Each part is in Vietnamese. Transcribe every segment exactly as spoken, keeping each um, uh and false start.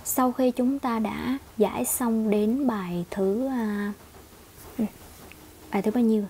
Sau khi chúng ta đã giải xong đến bài thứ à, bài thứ bao nhiêu?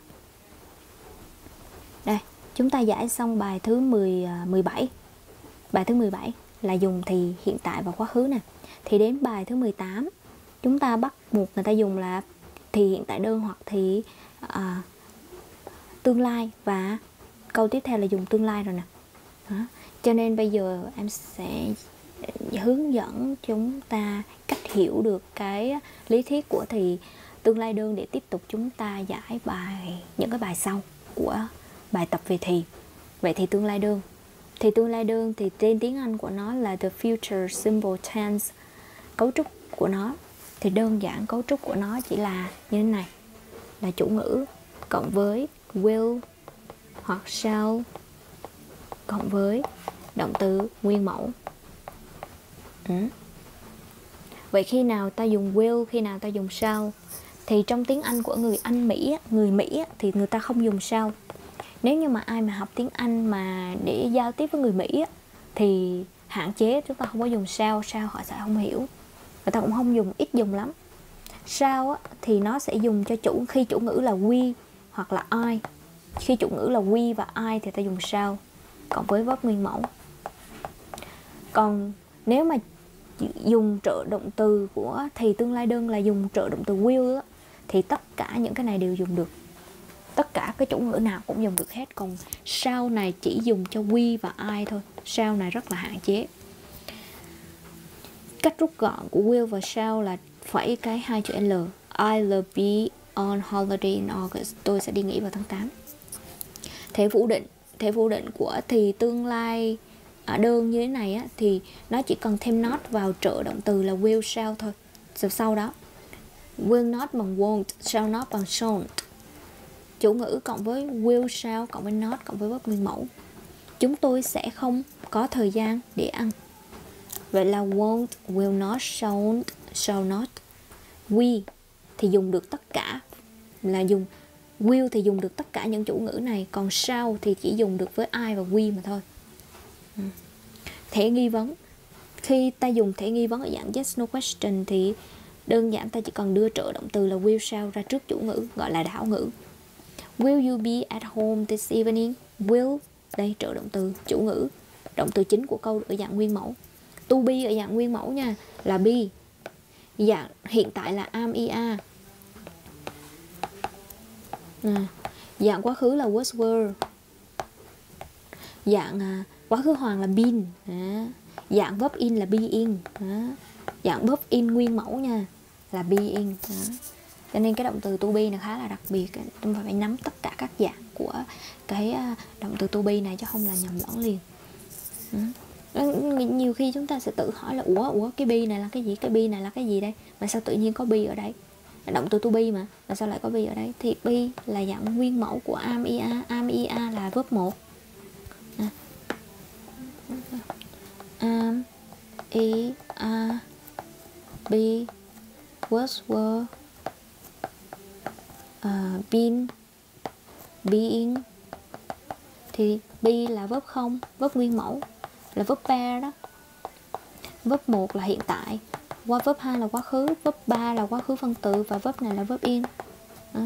Đây, chúng ta giải xong bài thứ mười, mười bảy. Bài thứ mười bảy là dùng thì hiện tại và quá khứ nè. Thì đến bài thứ mười tám chúng ta bắt buộc người ta dùng là thì hiện tại đơn hoặc thì à, tương lai, và câu tiếp theo là dùng tương lai rồi nè. Đó. Cho nên bây giờ em sẽ hướng dẫn chúng ta cách hiểu được cái lý thuyết của thì tương lai đơn để tiếp tục chúng ta giải bài những cái bài sau của bài tập về thì. Vậy thì tương lai đơn. Thì tương lai đơn thì tên tiếng Anh của nó là the future simple tense. Cấu trúc của nó thì đơn giản, cấu trúc của nó chỉ là như thế này, là chủ ngữ cộng với will hoặc shall cộng với động từ nguyên mẫu. Ừ. Vậy khi nào ta dùng will, khi nào ta dùng shall? Thì trong tiếng Anh của người Anh Mỹ, người Mỹ thì người ta không dùng shall. Nếu như mà ai mà học tiếng Anh mà để giao tiếp với người Mỹ thì hạn chế, chúng ta không có dùng shall, shall họ sẽ không hiểu. Người ta cũng không dùng, ít dùng lắm. Shall thì nó sẽ dùng cho chủ khi chủ ngữ là we hoặc là I. Khi chủ ngữ là we và I thì ta dùng shall cộng với verb nguyên mẫu. Còn nếu mà dùng trợ động từ của thì tương lai đơn là dùng trợ động từ will á, thì tất cả những cái này đều dùng được. Tất cả cái chủ ngữ nào cũng dùng được hết. Còn shall này chỉ dùng cho we và I thôi. Shall này rất là hạn chế. Cách rút gọn của will và shall là phẩy cái hai chữ L. I'll be on holiday in August. Tôi sẽ đi nghỉ vào tháng tám. Thể phủ định. Thể phủ định của thì tương lai ở đơn như thế này á, thì nó chỉ cần thêm not vào trợ động từ là will, shall thôi. Rồi sau đó will not bằng won't, shall not bằng shan't. Chủ ngữ cộng với will, shall cộng với not cộng với verb nguyên mẫu. Chúng tôi sẽ không có thời gian để ăn. Vậy là won't, will not, shan't, shall not. We thì dùng được tất cả, là dùng will thì dùng được tất cả những chủ ngữ này, còn shall thì chỉ dùng được với I và we mà thôi. Ừ. Thể nghi vấn. Khi ta dùng thể nghi vấn ở dạng yes no question thì đơn giản ta chỉ cần đưa trợ động từ là will, shall ra trước chủ ngữ, gọi là đảo ngữ. Will you be at home this evening? Will, đây trợ động từ, chủ ngữ, động từ chính của câu ở dạng nguyên mẫu. To be ở dạng nguyên mẫu nha, là be. Dạng hiện tại là am ia. À, dạng quá khứ là was were. Dạng à, quá khứ hoàn là been. À, dạng verb in là being. À, dạng verb in nguyên mẫu nha, là being. À. Cho nên cái động từ to be này khá là đặc biệt. Chúng ta phải nắm tất cả các dạng của cái động từ to be này chứ không là nhầm lẫn liền. Ừ. Nhiều khi chúng ta sẽ tự hỏi là ủa ủa cái be này là cái gì, cái be này là cái gì đây, mà sao tự nhiên có be ở đây? Động từ to be mà, mà sao lại có be ở đây? Thì be là dạng nguyên mẫu của am ia, am ia là verb một. À. Am ia be was were uh, been being. Thì be là verb không, verb nguyên mẫu là verb pair đó. Verb một là hiện tại, qua verb hai là quá khứ, verb ba là quá khứ phân từ, và verb này là verb in. Đó.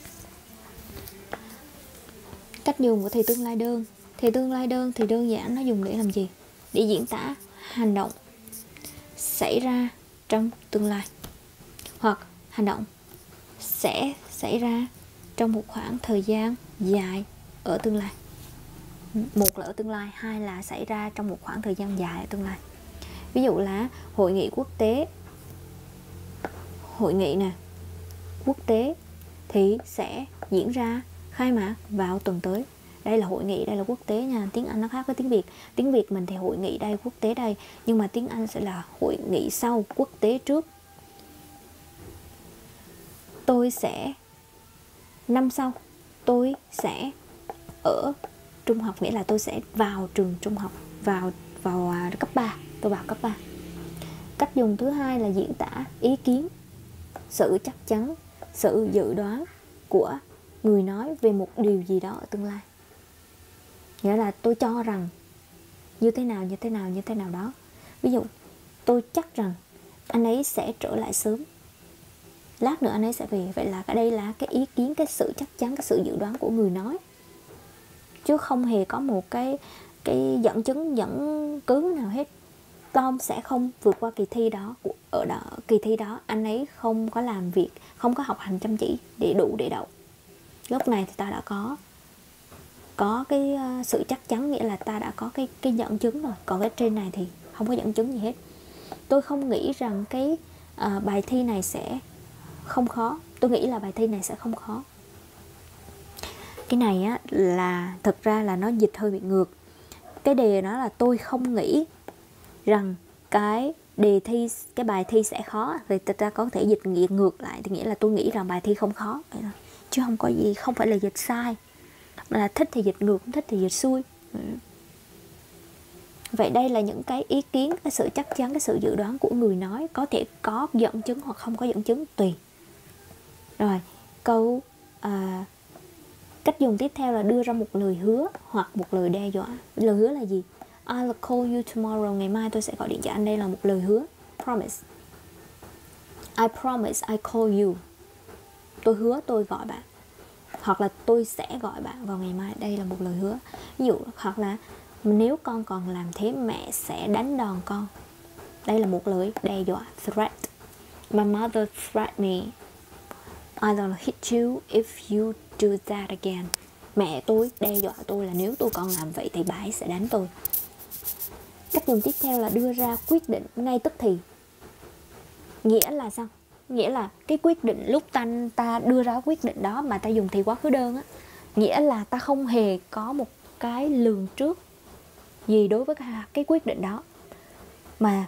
Cách dùng của thì tương lai đơn. Thì tương lai đơn thì đơn giản nó dùng để làm gì? Để diễn tả hành động xảy ra trong tương lai, hoặc hành động sẽ xảy ra trong một khoảng thời gian dài ở tương lai. Một là ở tương lai, hai là xảy ra trong một khoảng thời gian dài ở tương lai. Ví dụ là hội nghị quốc tế, hội nghị nè, quốc tế thì sẽ diễn ra, khai mạc vào tuần tới. Đây là hội nghị, đây là quốc tế nha. Tiếng Anh nó khác với tiếng Việt. Tiếng Việt mình thì hội nghị đây, quốc tế đây, nhưng mà tiếng Anh sẽ là hội nghị sau, quốc tế trước. Tôi sẽ, năm sau tôi sẽ ở trung học, nghĩa là tôi sẽ vào trường trung học, vào vào cấp ba, tôi vào cấp ba. Cách dùng thứ hai là diễn tả ý kiến, sự chắc chắn, sự dự đoán của người nói về một điều gì đó ở tương lai. Nghĩa là tôi cho rằng như thế nào, như thế nào, như thế nào đó. Ví dụ, tôi chắc rằng anh ấy sẽ trở lại sớm, lát nữa anh ấy sẽ về. Vậy là cái đây là cái ý kiến, cái sự chắc chắn, cái sự dự đoán của người nói, chứ không hề có một cái cái dẫn chứng, dẫn cứ nào hết. Tom sẽ không vượt qua kỳ thi đó. Ở đó, kỳ thi đó anh ấy không có làm việc, không có học hành chăm chỉ để đủ để đậu. Lúc này thì ta đã có có cái sự chắc chắn, nghĩa là ta đã có cái cái dẫn chứng rồi. Còn cái trên này thì không có dẫn chứng gì hết. Tôi không nghĩ rằng cái à, bài thi này sẽ không khó. Tôi nghĩ là bài thi này sẽ không khó. Cái này á là thực ra là nó dịch hơi bị ngược. Cái đề nó là tôi không nghĩ rằng cái đề thi, cái bài thi sẽ khó. Thì ta có thể dịch nghĩa ngược lại, thì nghĩa là tôi nghĩ rằng bài thi không khó. Vậy thôi. Chứ không có gì, không phải là dịch sai, mà là thích thì dịch ngược, không thích thì dịch xuôi. Vậy đây là những cái ý kiến, cái sự chắc chắn, cái sự dự đoán của người nói. Có thể có dẫn chứng hoặc không có dẫn chứng, tùy. Rồi, câu à, cách dùng tiếp theo là đưa ra một lời hứa hoặc một lời đe dọa. Lời hứa là gì? I'll call you tomorrow. Ngày mai tôi sẽ gọi điện cho anh. Đây là một lời hứa. Promise. I promise I call you. Tôi hứa tôi gọi bạn. Hoặc là tôi sẽ gọi bạn vào ngày mai. Đây là một lời hứa. Ví dụ, hoặc là nếu con còn làm thế mẹ sẽ đánh đòn con. Đây là một lời đe dọa, threat. My mother threatened me. I'll hit you if you do that again. Mẹ tôi đe dọa tôi là nếu tôi còn làm vậy thì bà ấy sẽ đánh tôi. Cách dùng tiếp theo là đưa ra quyết định ngay tức thì. Nghĩa là sao? Nghĩa là cái quyết định lúc ta, ta đưa ra quyết định đó mà ta dùng thì quá khứ đơn á, nghĩa là ta không hề có một cái lường trước gì đối với cái, cái quyết định đó, mà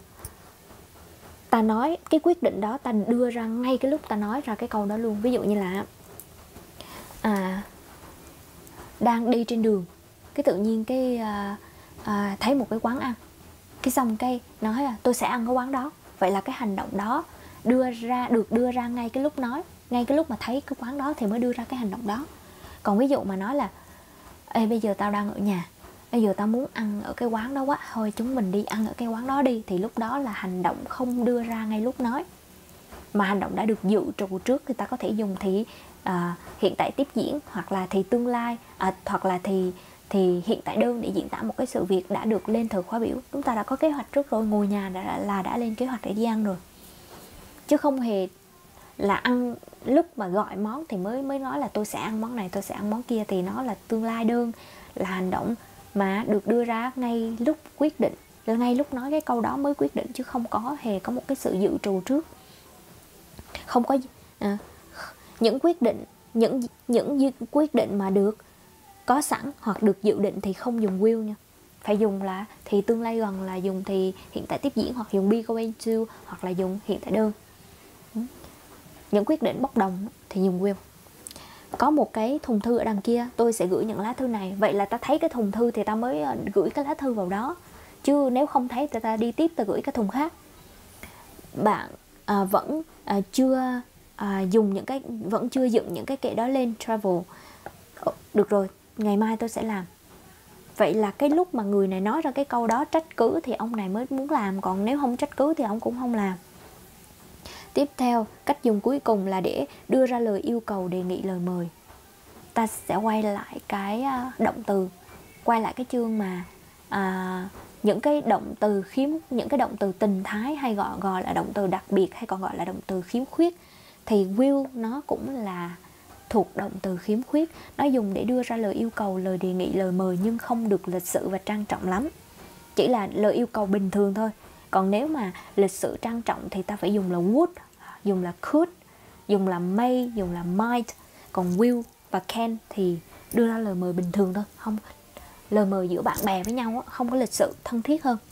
ta nói cái quyết định đó ta đưa ra ngay cái lúc ta nói ra cái câu đó luôn. Ví dụ như là à, đang đi trên đường, cái tự nhiên cái à, à, thấy một cái quán ăn, cái xong cái nói là tôi sẽ ăn cái quán đó. Vậy là cái hành động đó đưa ra được đưa ra ngay cái lúc nói, ngay cái lúc mà thấy cái quán đó thì mới đưa ra cái hành động đó. Còn ví dụ mà nói là ê bây giờ tao đang ở nhà, bây giờ tao muốn ăn ở cái quán đó quá, thôi chúng mình đi ăn ở cái quán đó đi, thì lúc đó là hành động không đưa ra ngay lúc nói, mà hành động đã được dự trù trước. Thì ta có thể dùng thì à, hiện tại tiếp diễn, hoặc là thì tương lai, à, hoặc là thì thì hiện tại đơn để diễn tả một cái sự việc đã được lên thời khóa biểu. Chúng ta đã có kế hoạch trước rồi, ngồi nhà đã, là đã lên kế hoạch để đi ăn rồi, chứ không hề là ăn lúc mà gọi món thì mới mới nói là tôi sẽ ăn món này, tôi sẽ ăn món kia. Thì nó là tương lai đơn, là hành động mà được đưa ra ngay lúc quyết định, là ngay lúc nói cái câu đó mới quyết định, chứ không có hề có một cái sự dự trù trước. Không có à, những quyết định những những quyết định mà được có sẵn hoặc được dự định thì không dùng will nha, phải dùng là thì tương lai gần, là dùng thì hiện tại tiếp diễn, hoặc dùng be going to, hoặc là dùng hiện tại đơn. Những quyết định bốc đồng thì dùng will. Có một cái thùng thư ở đằng kia, tôi sẽ gửi những lá thư này. Vậy là ta thấy cái thùng thư thì ta mới gửi cái lá thư vào đó, chứ nếu không thấy thì ta đi tiếp, ta gửi cái thùng khác. Bạn à, vẫn à, chưa à, dùng những cái vẫn chưa dựng những cái kệ đó lên travel. Được rồi, ngày mai tôi sẽ làm. Vậy là cái lúc mà người này nói ra cái câu đó trách cứ thì ông này mới muốn làm, còn nếu không trách cứ thì ông cũng không làm. Tiếp theo, cách dùng cuối cùng là để đưa ra lời yêu cầu, đề nghị, lời mời. Ta sẽ quay lại cái động từ, quay lại cái chương mà à, những cái động từ khiếm, những cái động từ tình thái, hay gọi gọi là động từ đặc biệt, hay còn gọi là động từ khiếm khuyết. Thì will nó cũng là thuộc động từ khiếm khuyết. Nó dùng để đưa ra lời yêu cầu, lời đề nghị, lời mời, nhưng không được lịch sự và trang trọng lắm. Chỉ là lời yêu cầu bình thường thôi. Còn nếu mà lịch sự trang trọng thì ta phải dùng là would, dùng là could, dùng là may, dùng là might. Còn will và can thì đưa ra lời mời bình thường thôi, không lời mời giữa bạn bè với nhau, không có lịch sự, thân thiết hơn.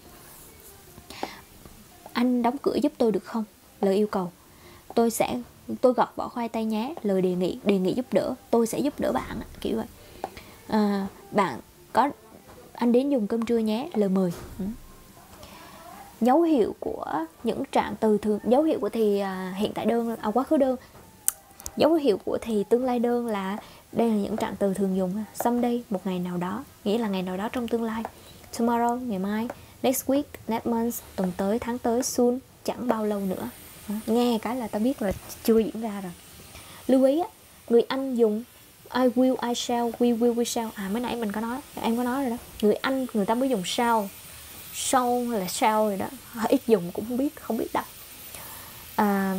Anh đóng cửa giúp tôi được không? Lời yêu cầu. Tôi sẽ tôi gọt vỏ khoai tây nhé. Lời đề nghị, đề nghị giúp đỡ. Tôi sẽ giúp đỡ bạn, kiểu vậy. À, bạn có anh đến dùng cơm trưa nhé. Lời mời. Ừ. Dấu hiệu của những trạng từ thường, dấu hiệu của thì à, hiện tại đơn, à, quá khứ đơn. Dấu hiệu của thì tương lai đơn là đây là những trạng từ thường dùng. Someday, một ngày nào đó, nghĩa là ngày nào đó trong tương lai. Tomorrow, ngày mai. Next week, next month, tuần tới, tháng tới. Soon, chẳng bao lâu nữa. Nghe cái là ta biết là chưa diễn ra rồi. Lưu ý á, người Anh dùng I will, I shall, we will, we shall. À mới nãy mình có nói, em có nói rồi đó. Người Anh người ta mới dùng shall, shall hay là shall rồi đó, ít dùng cũng không biết, không biết đọc. À,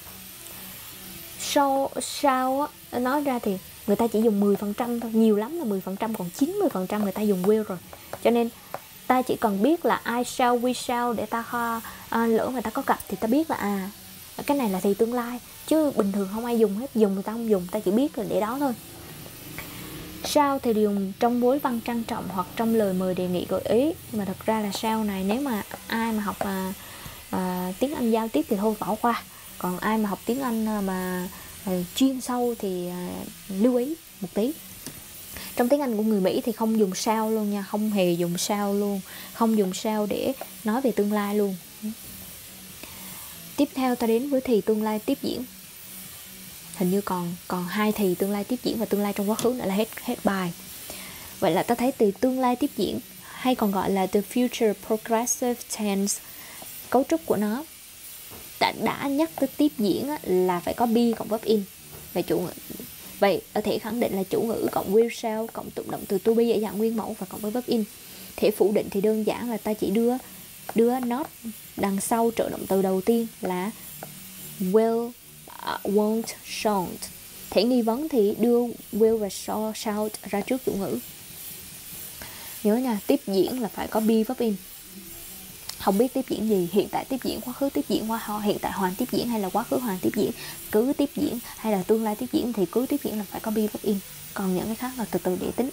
shall, shall á, nói ra thì người ta chỉ dùng mười phần trăm thôi, nhiều lắm là mười phần trăm, còn chín mươi phần trăm người ta dùng will rồi. Cho nên ta chỉ cần biết là I shall, we shall để ta à, lỡ người ta có cặp thì ta biết là à cái này là thì tương lai, chứ bình thường không ai dùng hết, dùng người ta không dùng, ta chỉ biết là để đó thôi. Shall thì dùng trong bối văn trang trọng hoặc trong lời mời đề nghị gợi ý, mà thật ra là shall này nếu mà ai mà học à, à, tiếng Anh giao tiếp thì thôi bỏ qua, còn ai mà học tiếng Anh mà à, chuyên sâu thì à, lưu ý một tí. Trong tiếng Anh của người Mỹ thì không dùng shall luôn nha, không hề dùng shall luôn, không dùng shall để nói về tương lai luôn. Tiếp theo ta đến với thì tương lai tiếp diễn. Hình như còn còn hai thì tương lai tiếp diễn và tương lai trong quá khứ nữa là hết hết bài. Vậy là ta thấy từ tương lai tiếp diễn hay còn gọi là the future progressive tense, cấu trúc của nó đã, đã nhắc tới tiếp diễn là phải có be cộng verb in về chủ ngữ. Vậy ở thể khẳng định là chủ ngữ cộng will, shall cộng tụng động từ to be ở dạng nguyên mẫu và cộng với verb in. Thể phủ định thì đơn giản là ta chỉ đưa đưa not đằng sau trợ động từ đầu tiên là will, uh, won't, shan't. Thể nghi vấn thì đưa will và shall, shall ra trước chủ ngữ. Nhớ nha, tiếp diễn là phải có be verb in. Không biết tiếp diễn gì, hiện tại tiếp diễn, quá khứ tiếp diễn, hiện tại hoàn tiếp diễn hay là quá khứ hoàn tiếp diễn, cứ tiếp diễn hay là tương lai tiếp diễn thì cứ tiếp diễn là phải có be verb in. Còn những cái khác là từ từ để tính.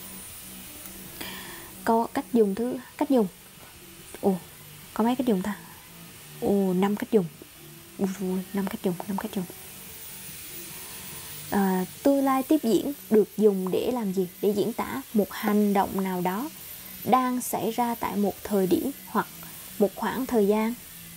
Câu cách dùng thứ cách dùng. Ồ, có mấy cách dùng ta? Ồ, năm cách dùng. Ui, năm cách dùng, năm cách dùng. À, tương lai tiếp diễn được dùng để làm gì? Để diễn tả một hành động nào đó đang xảy ra tại một thời điểm hoặc một khoảng thời gian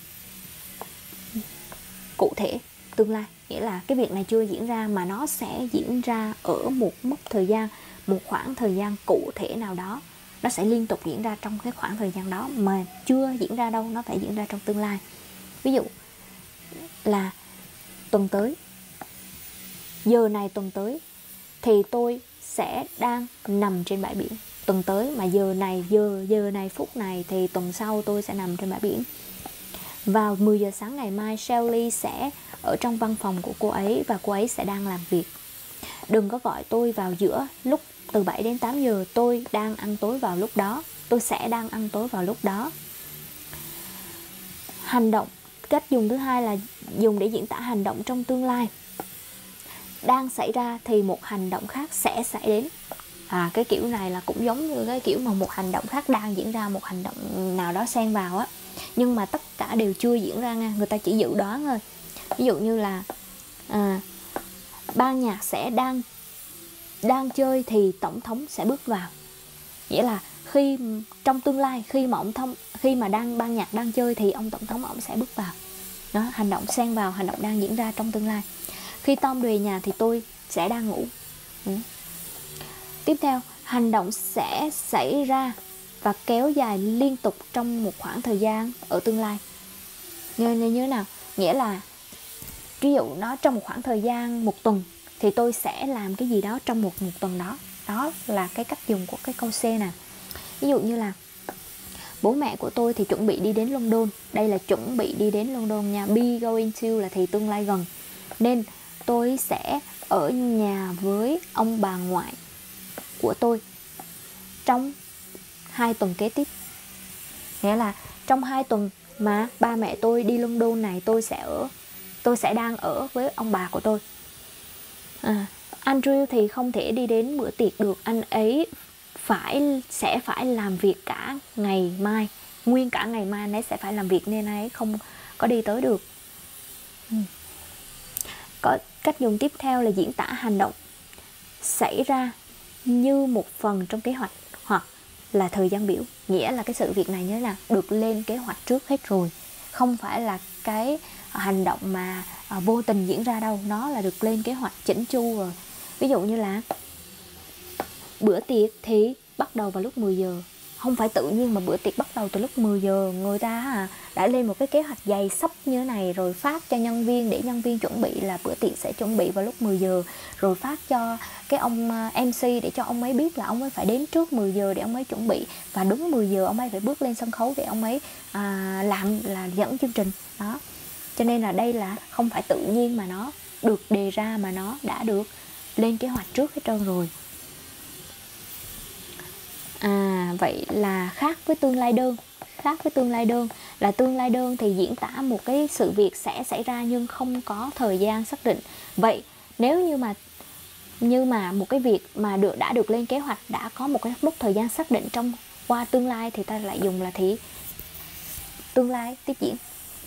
cụ thể tương lai. Nghĩa là cái việc này chưa diễn ra mà nó sẽ diễn ra ở một mốc thời gian, một khoảng thời gian cụ thể nào đó. Nó sẽ liên tục diễn ra trong cái khoảng thời gian đó mà chưa diễn ra đâu, nó phải diễn ra trong tương lai. Ví dụ là tuần tới, giờ này tuần tới thì tôi sẽ đang nằm trên bãi biển. Tuần tới mà giờ này, giờ giờ này, phút này thì tuần sau tôi sẽ nằm trên bãi biển. Vào mười giờ sáng ngày mai, Shelly sẽ ở trong văn phòng của cô ấy và cô ấy sẽ đang làm việc. Đừng có gọi tôi vào giữa lúc từ bảy đến tám giờ, tôi đang ăn tối vào lúc đó, tôi sẽ đang ăn tối vào lúc đó. Hành động, cách dùng thứ hai là dùng để diễn tả hành động trong tương lai. Đang xảy ra thì một hành động khác sẽ xảy đến. À, cái kiểu này là cũng giống như cái kiểu mà một hành động khác đang diễn ra, một hành động nào đó xen vào á, nhưng mà tất cả đều chưa diễn ra nha, người ta chỉ dự đoán thôi. Ví dụ như là à, ban nhạc sẽ đang đang chơi thì tổng thống sẽ bước vào. Nghĩa là khi trong tương lai, khi mà ông thông khi mà đang ban nhạc đang chơi thì ông tổng thống ông sẽ bước vào. Đó, hành động xen vào, hành động đang diễn ra trong tương lai. Khi Tom về nhà thì tôi sẽ đang ngủ. Ừ. Tiếp theo, hành động sẽ xảy ra và kéo dài liên tục trong một khoảng thời gian ở tương lai. Như, như thế nào? Nghĩa là ví dụ nó trong một khoảng thời gian một tuần thì tôi sẽ làm cái gì đó trong một, một tuần đó. Đó là cái cách dùng của cái câu C nè. Ví dụ như là bố mẹ của tôi thì chuẩn bị đi đến London. Đây là chuẩn bị đi đến London nha. Be going to là thì tương lai gần. Nên tôi sẽ ở nhà với ông bà ngoại của tôi trong hai tuần kế tiếp. Nghĩa là trong hai tuần mà ba mẹ tôi đi London này, tôi sẽ ở tôi sẽ đang ở với ông bà của tôi. à, Andrew thì không thể đi đến bữa tiệc được, anh ấy phải sẽ phải làm việc cả ngày mai, nguyên cả ngày mai anh ấy sẽ phải làm việc nên anh ấy không có đi tới được. ừ. Có cách dùng tiếp theo là diễn tả hành động xảy ra như một phần trong kế hoạch hoặc là thời gian biểu. Nghĩa là cái sự việc này như thế nào được lên kế hoạch trước hết rồi, không phải là cái hành động mà à, vô tình diễn ra đâu, nó là được lên kế hoạch chỉnh chu rồi. Ví dụ như là bữa tiệc thì bắt đầu vào lúc mười giờ, không phải tự nhiên mà bữa tiệc bắt đầu từ lúc mười giờ. Người ta à, đã lên một cái kế hoạch dày sắp như thế này, rồi phát cho nhân viên để nhân viên chuẩn bị là bữa tiệc sẽ chuẩn bị vào lúc mười giờ, rồi phát cho cái ông em xê để cho ông ấy biết là ông ấy phải đến trước mười giờ để ông ấy chuẩn bị, và đúng mười giờ ông ấy phải bước lên sân khấu để ông ấy à, làm là dẫn chương trình đó. Cho nên là đây là không phải tự nhiên mà nó được đề ra, mà nó đã được lên kế hoạch trước hết trơn rồi. À, vậy là khác với tương lai đơn. Khác với tương lai đơn là tương lai đơn thì diễn tả một cái sự việc sẽ xảy ra nhưng không có thời gian xác định. Vậy nếu như mà như mà một cái việc mà được đã được lên kế hoạch, đã có một cái mốc thời gian xác định trong qua tương lai, thì ta lại dùng là thì tương lai tiếp diễn.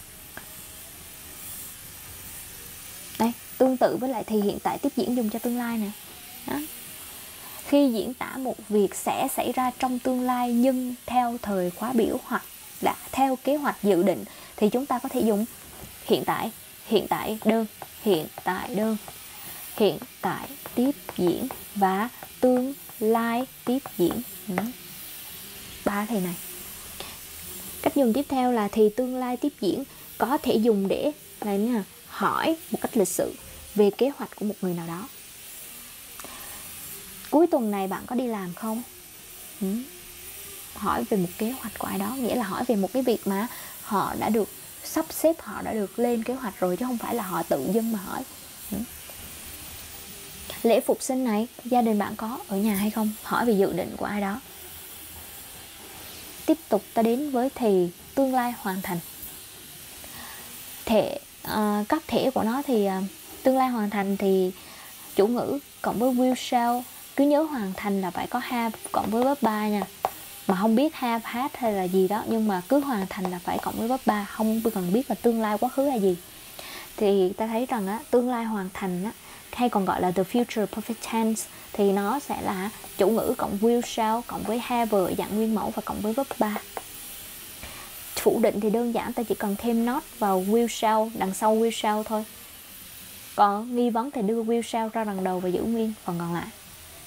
Đây, tương tự với lại thì hiện tại tiếp diễn dùng cho tương lai này. Đó. Khi diễn tả một việc sẽ xảy ra trong tương lai nhưng theo thời khóa biểu hoặc đã theo kế hoạch dự định, thì chúng ta có thể dùng hiện tại, hiện tại đơn, hiện tại đơn, hiện tại tiếp diễn và tương lai tiếp diễn. Ừ. Ba thì này. Cách dùng tiếp theo là thì tương lai tiếp diễn có thể dùng để là nha, hỏi một cách lịch sự về kế hoạch của một người nào đó. Cuối tuần này bạn có đi làm không? Ừ. Hỏi về một kế hoạch của ai đó, nghĩa là hỏi về một cái việc mà họ đã được sắp xếp, họ đã được lên kế hoạch rồi, chứ không phải là họ tự dưng mà hỏi. Ừ. Lễ phục sinh này, gia đình bạn có ở nhà hay không? Hỏi về dự định của ai đó. Tiếp tục ta đến với thì tương lai hoàn thành. Thể uh, các thể của nó thì uh, tương lai hoàn thành thì chủ ngữ cộng với will shall. Cứ nhớ hoàn thành là phải có have cộng với verb ba nha. Mà không biết have, had hay là gì đó, nhưng mà cứ hoàn thành là phải cộng với verb ba, không cần biết là tương lai quá khứ là gì. Thì ta thấy rằng á, tương lai hoàn thành á, hay còn gọi là the future perfect tense, thì nó sẽ là chủ ngữ cộng will shall cộng với have ở dạng nguyên mẫu và cộng với verb ba. Phủ định thì đơn giản, ta chỉ cần thêm not vào will shall đằng sau will shall thôi. Còn nghi vấn thì đưa will shall ra đằng đầu và giữ nguyên phần còn lại.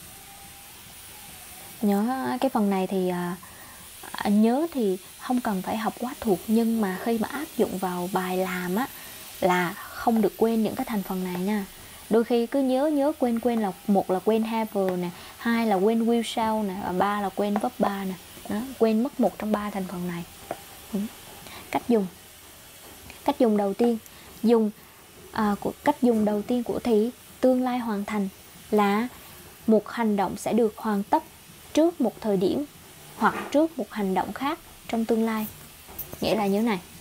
Nhớ cái phần này thì à, nhớ thì không cần phải học quá thuộc, nhưng mà khi mà áp dụng vào bài làm á là không được quên những cái thành phần này nha. Đôi khi cứ nhớ nhớ quên quên là một là quên have nè, hai là quên will shall nè, và ba là quên verb ba nè. Đó, quên mất một trong ba thành phần này. Ừ. Cách dùng. Cách dùng đầu tiên, dùng à, của cách dùng đầu tiên của thì tương lai hoàn thành là một hành động sẽ được hoàn tất trước một thời điểm hoặc trước một hành động khác trong tương lai. Nghĩa là như thế này.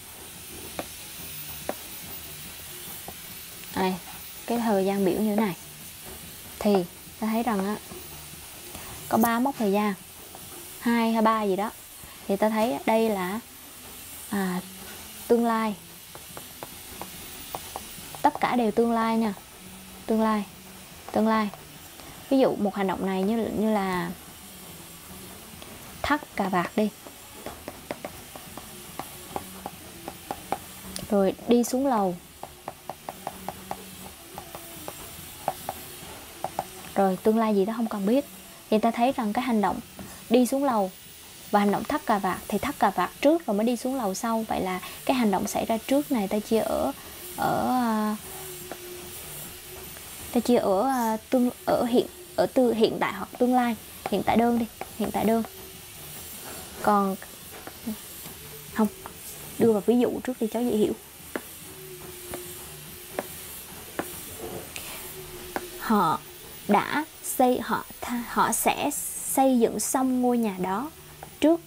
Đây, cái thời gian biểu như thế này. Thì ta thấy rằng á, có ba mốc thời gian, hai hay ba gì đó. Thì ta thấy đây là à, tương lai. Tất cả đều tương lai nha. Tương lai. Tương lai. Ví dụ một hành động này như, như là thắt cà vạt đi, rồi đi xuống lầu, rồi tương lai gì đó không cần biết. Thì ta thấy rằng cái hành động đi xuống lầu và hành động thắt cà vạt thì thắt cà vạt trước rồi mới đi xuống lầu sau. Vậy là cái hành động xảy ra trước này ta chia ở ở ta chia ở tương ở hiện ở từ hiện tại hoặc tương lai. Hiện tại đơn đi, hiện tại đơn. Còn không, đưa vào ví dụ trước đi cháu dễ hiểu. Họ đã xây họ họ sẽ xây dựng xong ngôi nhà đó trước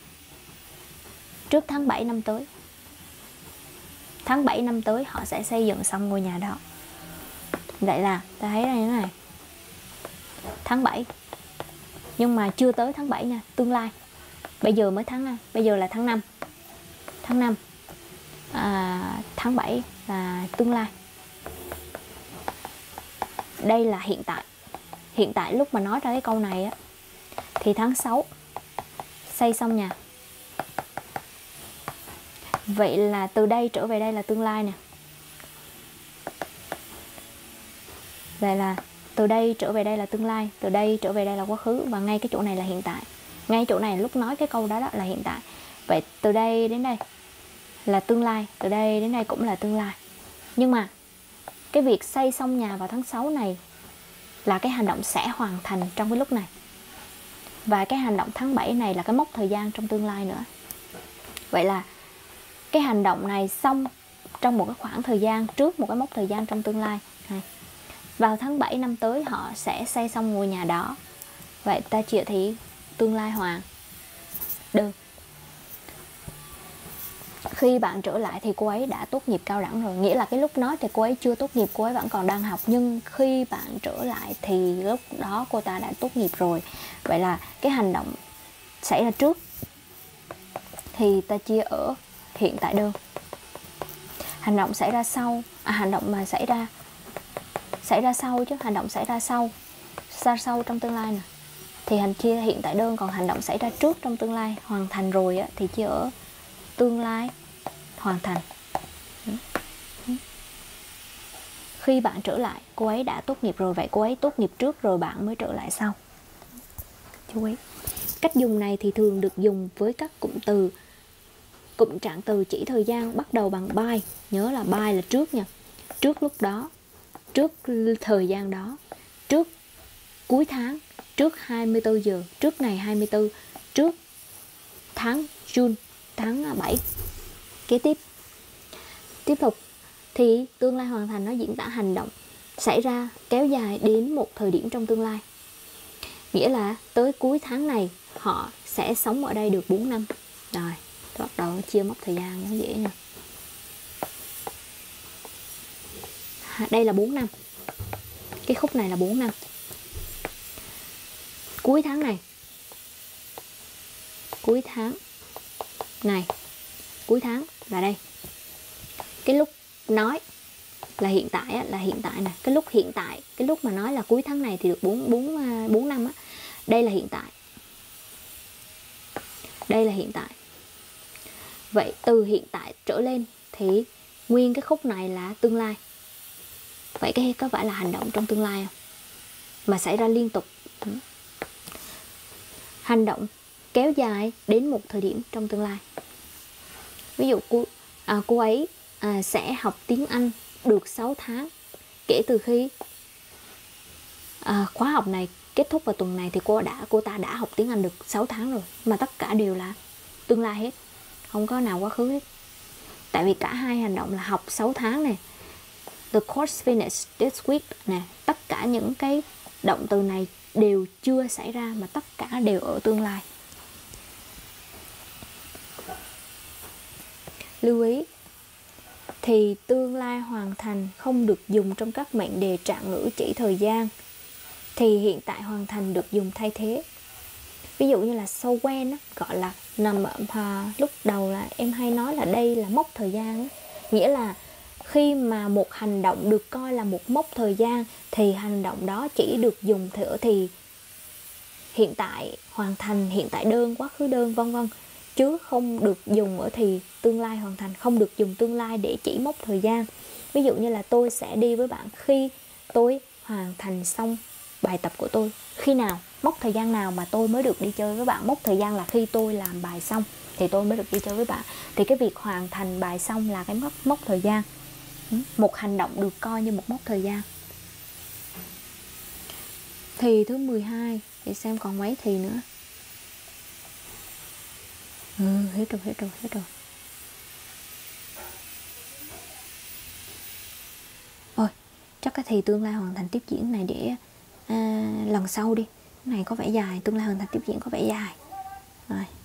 trước tháng bảy năm tới. Tháng bảy năm tới họ sẽ xây dựng xong ngôi nhà đó. Vậy là ta thấy đây này, tháng bảy, nhưng mà chưa tới tháng bảy nha, tương lai. Bây giờ mới tháng năm, bây giờ là tháng năm. Tháng năm à, tháng bảy là tương lai. Đây là hiện tại. Hiện tại lúc mà nói ra cái câu này á, thì tháng sáu xây xong nhà. Vậy là từ đây trở về đây là tương lai nè. Vậy là từ đây trở về đây là tương lai, từ đây trở về đây là quá khứ, và ngay cái chỗ này là hiện tại. Ngay chỗ này lúc nói cái câu đó, đó là hiện tại. Vậy từ đây đến đây là tương lai, từ đây đến đây cũng là tương lai. Nhưng mà cái việc xây xong nhà vào tháng sáu này là cái hành động sẽ hoàn thành trong cái lúc này. Và cái hành động tháng bảy này là cái mốc thời gian trong tương lai nữa. Vậy là cái hành động này xong trong một cái khoảng thời gian trước một cái mốc thời gian trong tương lai. Vào tháng bảy năm tới họ sẽ xây xong ngôi nhà đó. Vậy ta chịu thì tương lai hoàn đơn. Khi bạn trở lại thì cô ấy đã tốt nghiệp cao đẳng rồi. Nghĩa là cái lúc nói thì cô ấy chưa tốt nghiệp, cô ấy vẫn còn đang học. Nhưng khi bạn trở lại thì lúc đó cô ta đã tốt nghiệp rồi. Vậy là cái hành động xảy ra trước thì ta chia ở hiện tại đơn. Hành động xảy ra sau, à hành động mà xảy ra xảy ra sau chứ, hành động xảy ra sau, ra sau trong tương lai nè, thì hành chia hiện tại đơn. Còn hành động xảy ra trước trong tương lai hoàn thành rồi á, thì chia ở tương lai hoàn thành. Khi bạn trở lại, cô ấy đã tốt nghiệp rồi. Vậy cô ấy tốt nghiệp trước rồi bạn mới trở lại sau. Chú ý, cách dùng này thì thường được dùng với các cụm từ, cụm trạng từ chỉ thời gian bắt đầu bằng by. Nhớ là by là trước nha. Trước lúc đó, trước thời gian đó, trước cuối tháng, trước hai mươi tư giờ, trước ngày hai mươi tư, trước tháng June, tháng bảy. Kế tiếp, tiếp tục thì tương lai hoàn thành nó diễn tả hành động xảy ra kéo dài đến một thời điểm trong tương lai. Nghĩa là tới cuối tháng này họ sẽ sống ở đây được bốn năm. Rồi, bắt đầu chia mốc thời gian nó dễ nha. Đây là bốn năm. Cái khúc này là bốn năm. Cuối tháng này, cuối tháng này, cuối tháng là đây. Cái lúc nói là hiện tại á, là hiện tại này. Cái lúc hiện tại, cái lúc mà nói là cuối tháng này thì được bốn, bốn, bốn năm á. Đây là hiện tại. Đây là hiện tại. Vậy từ hiện tại trở lên thì nguyên cái khúc này là tương lai. Vậy cái có phải là hành động trong tương lai không? Mà xảy ra liên tục. Hành động kéo dài đến một thời điểm trong tương lai. Ví dụ cô, à, cô ấy à, sẽ học tiếng Anh được sáu tháng. Kể từ khi à, khóa học này kết thúc vào tuần này thì cô đã cô ta đã học tiếng Anh được sáu tháng rồi. Mà tất cả đều là tương lai hết, không có nào quá khứ hết. Tại vì cả hai hành động là học sáu tháng này, the course finished this week nè, tất cả những cái động từ này đều chưa xảy ra mà tất cả đều ở tương lai. Lưu ý thì tương lai hoàn thành không được dùng trong các mệnh đề trạng ngữ chỉ thời gian, thì hiện tại hoàn thành được dùng thay thế. Ví dụ như là so when á, gọi là nằm ở à, lúc đầu là em hay nói là đây là mốc thời gian á. Nghĩa là khi mà một hành động được coi là một mốc thời gian thì hành động đó chỉ được dùng ở thì hiện tại hoàn thành, hiện tại đơn, quá khứ đơn, vân vân, chứ không được dùng ở thì tương lai hoàn thành, không được dùng tương lai để chỉ mốc thời gian. Ví dụ như là tôi sẽ đi với bạn khi tôi hoàn thành xong bài tập của tôi. Khi nào, mốc thời gian nào mà tôi mới được đi chơi với bạn? Mốc thời gian là khi tôi làm bài xong thì tôi mới được đi chơi với bạn. Thì cái việc hoàn thành bài xong là cái mốc, mốc thời gian. Một hành động được coi như một mốc thời gian. Thì thứ mười hai, để xem còn mấy thì nữa. Ừ, hết rồi, hết rồi, hết rồi. Rồi, chắc cái thì tương lai hoàn thành tiếp diễn này để à, lần sau đi. Cái này có vẻ dài, tương lai hoàn thành tiếp diễn có vẻ dài. Rồi.